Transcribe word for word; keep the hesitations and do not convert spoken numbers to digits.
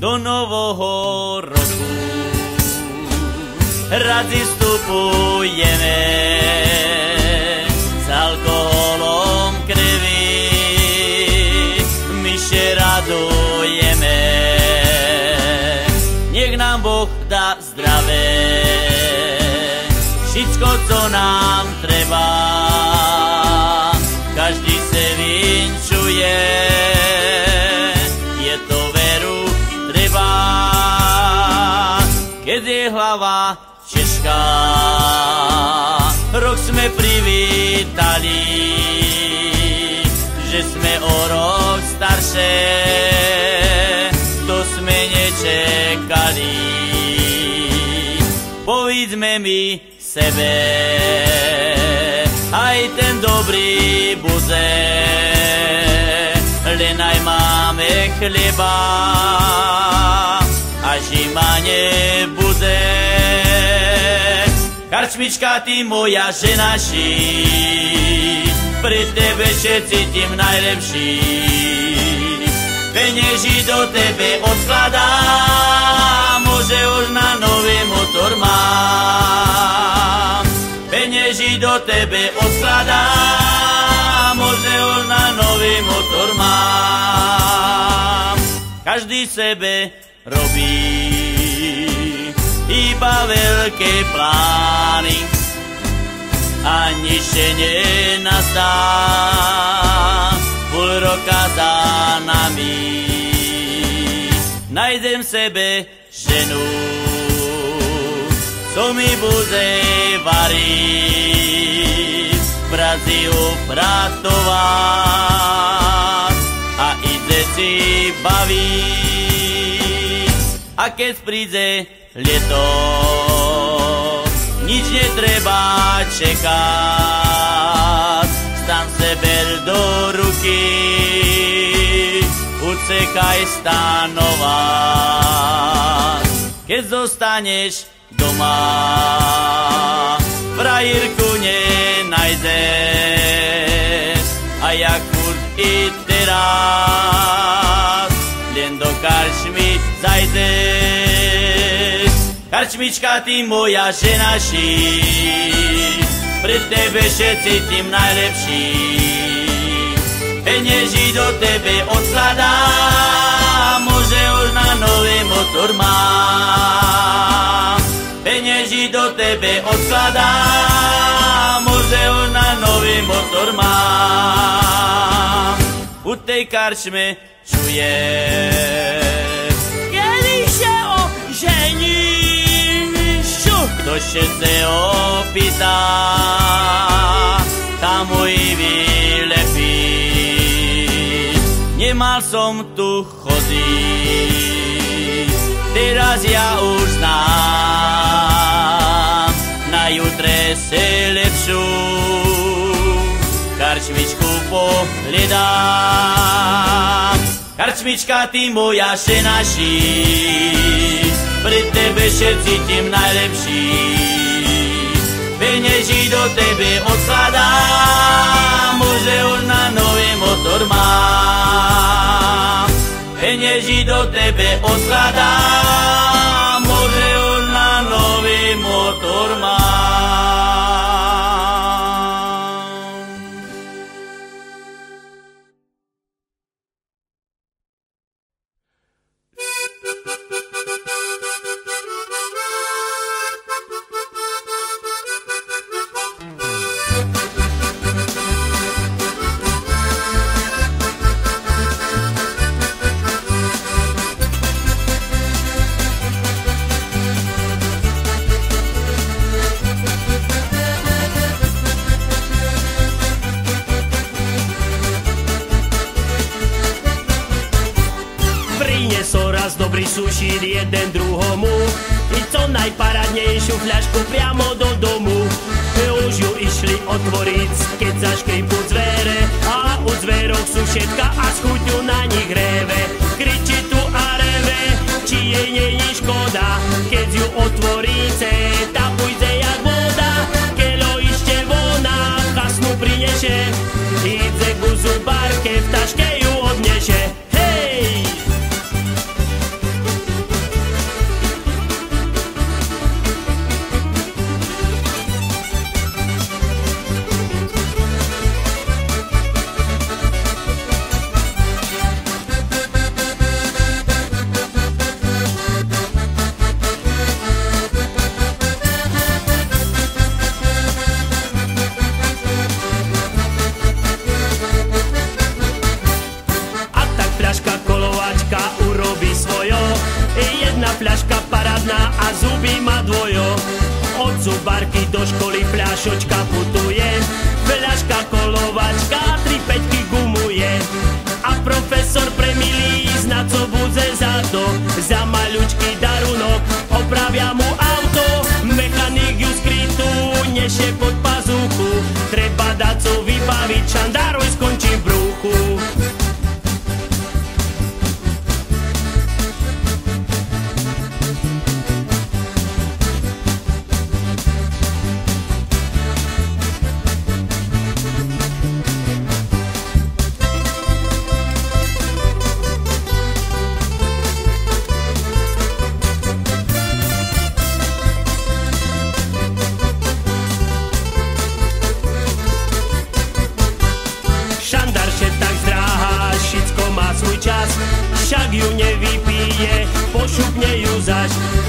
do nového roku. Radzi vstupujeme s alkoholom krvi, my še radujeme, nech nám Boh dá zdravé, všetko, co nám treba, každý se vinčuje, je to veru treba, keď je hlava Češka, rok sme privítali, že sme o rok staršie, to sme nečekali. Povedzme mi sebe, aj ten dobrý bude, len aj máme chleba, a žima nebude. Karčmička, ty moja žena ší, pri tebe všetci tým najlepší. Penieži do tebe odkladám, môže už na nový motor mám. Penieži do tebe odkladám, môže už na nový motor mám. Každý sebe robí iba veľké plány a nič nenastá, pol roka za nami. Najdem sebe ženu, co mi bude variť, v práci upratovať a i deti baviť. A keď príde leto, nič netreba čekať, stan se ber do ruky, ucekaj stanovať. Keď zostaneš doma, frajírku nenajdeš, a jak furt i teraz, len do karčmy zajdeš. Karčmička, ty moja žena ší, pri tebe všetci tým najlepší. Penieži do tebe odkladám, môže už na nový motor mám. Penieži do tebe odkladám, môže už na nový motor mám. U tej karčme čuješ, kedy še oženíš, kto še se opýta, tam mu i vylepí. Nemal som tu chodiť, teraz ja už znám, na jutre se lepšiu karčmičku pohľadám. Karčmička, ty moja žena ší, pri tebe všetci tým najlepší. Penieži do tebe odkladám, môže už na nový motor mám. Penieži do tebe odkladám, môže už na nový motor mám. Dobrý sušír jeden druhomu, i co najparadnejšiu fľašku priamo do domu. Už ju išli otvoriť, keď zaškripu dvere, a u dverok sušetka a z chuťu na nich reve. Kričí tu a reve, či jej není škoda, keď ju otvoríte, tá pôjde jak voda. Keľo ešte vona, kasnu prineše, ide ku zubárke, v taške ju odneše. Hej! Jedna fľaška parádna a zuby má dvojo. Od zubárky do školy fľašočka putuje. Fľaška kolovačka, tri peťky gumuje. A profesor premilí zna co budze za to. Za maľučký darunok opravia mu auto. Mechanik ju skrytú nesie pod pazuchu. Treba dať co vybaviť, šandáruj skončí v bruchu. Šandár še tak zdráha, všetko má svoj čas, však ju nevypije, pošupne ju zaž.